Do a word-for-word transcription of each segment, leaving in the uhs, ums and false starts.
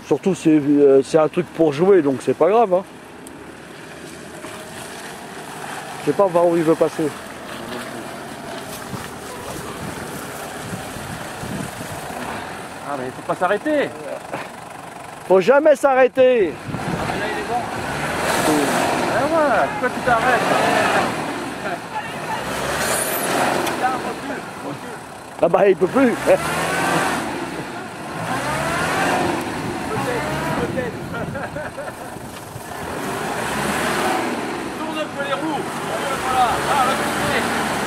Surtout c'est euh, c'est un truc pour jouer, donc c'est pas grave. Hein. Je sais pas par où il veut passer. Ah mais il faut pas s'arrêter. Faut jamais s'arrêter. Ah mais là il est bon. Ah voilà, pourquoi tu t'arrêtes? Là, recule, recule. Ah bah il peut plus. Tourne un peu les roues. Voilà, ah, reculez.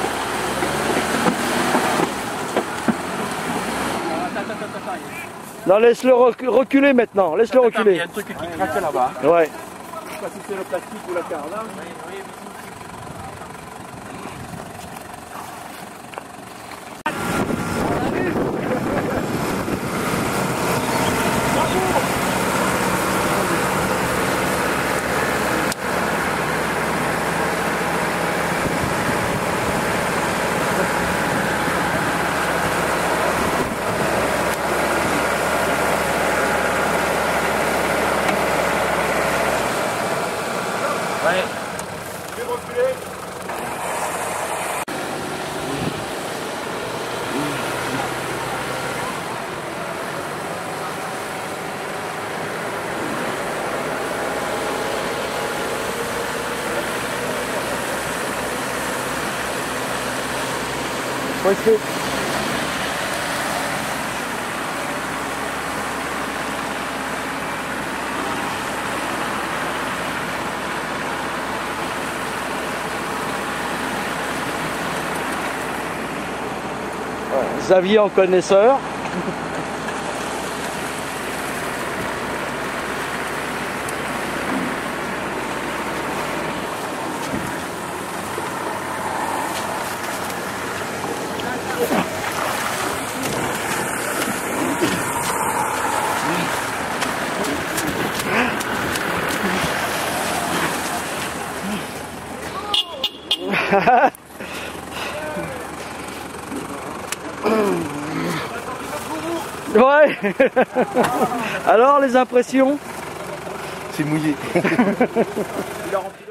Attends, attends, attends, attends. Non, laisse-le rec- reculer maintenant, laisse-le Attends, attends, il y reculer. a un truc qui craque là-bas. Ouais. Je sais pas si c'est le plastique ou la carrelage. Oui, oui, ouais. Je vais reculer. Ouais, c'est- Xavier en connaisseur. Ouais. Alors les impressions? C'est mouillé. Il a rempli.